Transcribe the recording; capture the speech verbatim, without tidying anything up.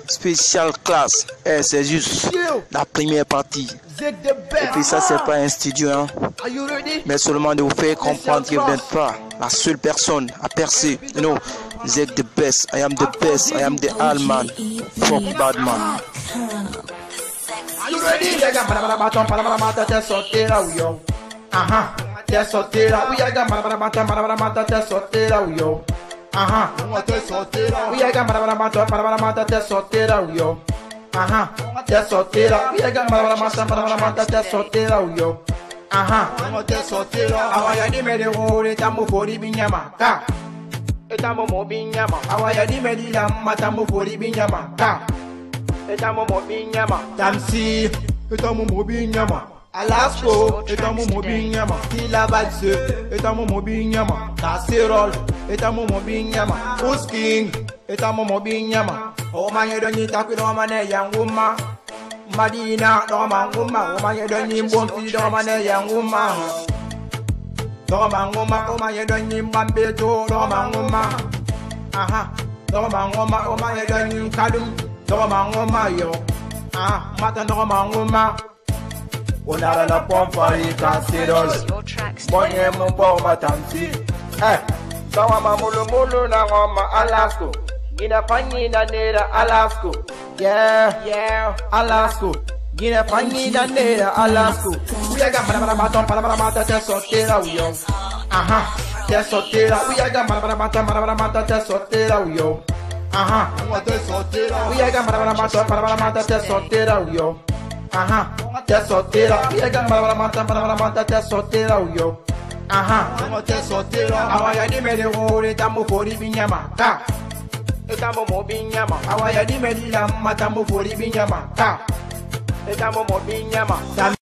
spécial classe. Eh, c'est juste la première partie. Et puis ça, c'est pas un studio, hein. Mais seulement de vous faire comprendre que vous n'êtes pas la seule personne à percer. You know, Zeg the best. I am the best. I am the Allman. Fuck Badman. Are you ready? Aha, te solteira, we are gonna mata mata mata te solteira, yo. Aha, te solteira, we are gonna mata mata mata te solteira, yo. Aha, te solteira, we are gonna mata mata mata te solteira, yo. Aha, te solteira, awaya di me de hore tamu fori binyama, ta. Etamo mo binyama, awaya di me di lam matamu fori binyama, ta. Etamo mo binyama, tamsi, etamo mo binyama. Alasko, etamo mo binyama. Tila Badze, etamo mo binyama. Tasirol, etamo mo binyama. Usking, etamo mo binyama. O manye doni takwi do mane yanguma. Madina do manguma. O manye doni mbonti do mane yanguma. Do manguma, o manye doni mbambeto do manguma. Aha, do manguma, o manye doni kadum do manguma yo. Ah, mata do manguma. On a la pompe et casse-roles. Bonne mon bon matanti. Eh, sawa mamulu mulu na ngoma Alasko. Gina fanyi na nera Alasko. Yeah, yeah, Alasko. Gina fanyi na nera Alasko. Uyaga marabara maton marabara mata te soltera uyo. Aha, te soltera. Uyaga marabara mata marabara mata te soltera uyo. Aha, te soltera. Uyaga marabara mata marabara mata te soltera uyo. Aha, te solteira, pega para mata para mata te solteira yo. Aha, te solteira, awaya di me de hore tamu fori binyama, ta. Etamo mo binyama, awaya di me di lam matamu fori binyama, ta. Etamo mo binyama.